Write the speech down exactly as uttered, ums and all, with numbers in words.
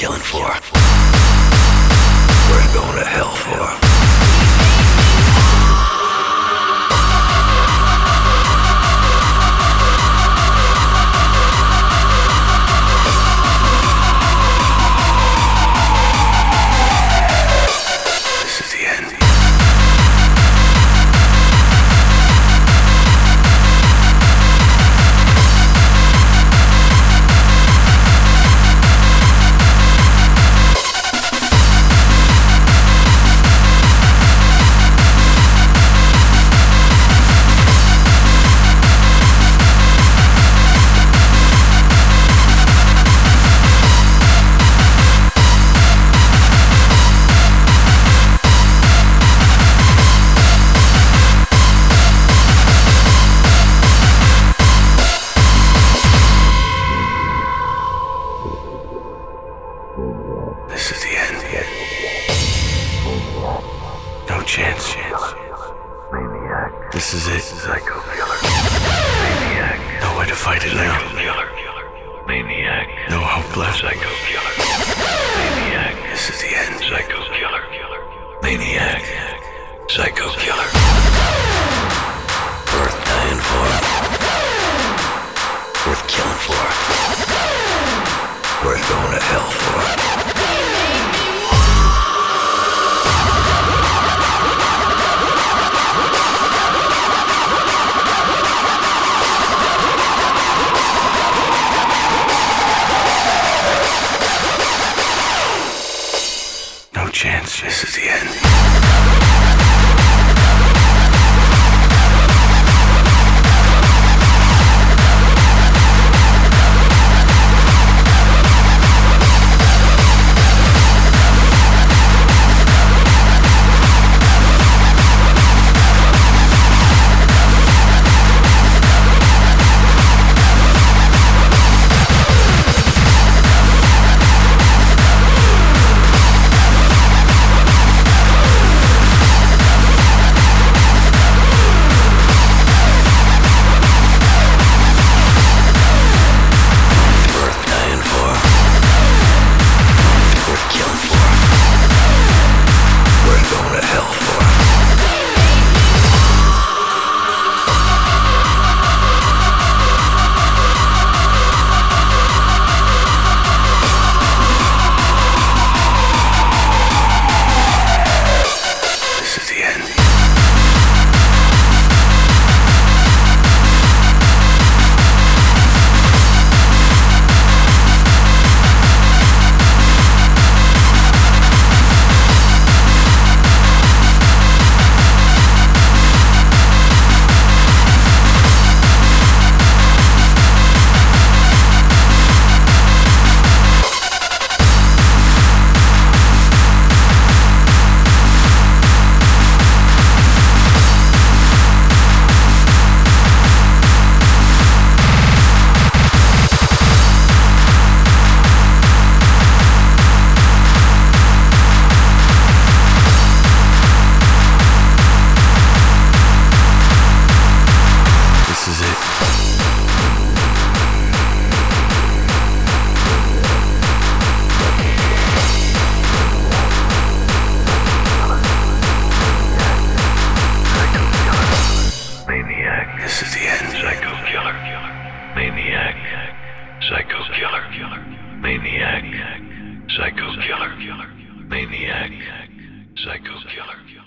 killing for, worth going to hell for. This is the end. No chance. Maniac. This is it. Psycho killer. Maniac. No way to fight it now. Maniac. No hope left. Psycho killer. Maniac. This is the end. Psycho killer. Maniac. Psycho killer. Worth dying for. Worth killing for. Worth going to hell for. No chance. This is the end. This is the end. Psycho killer. Maniac. Psycho killer. Maniac. Psycho killer. Maniac. Psycho killer.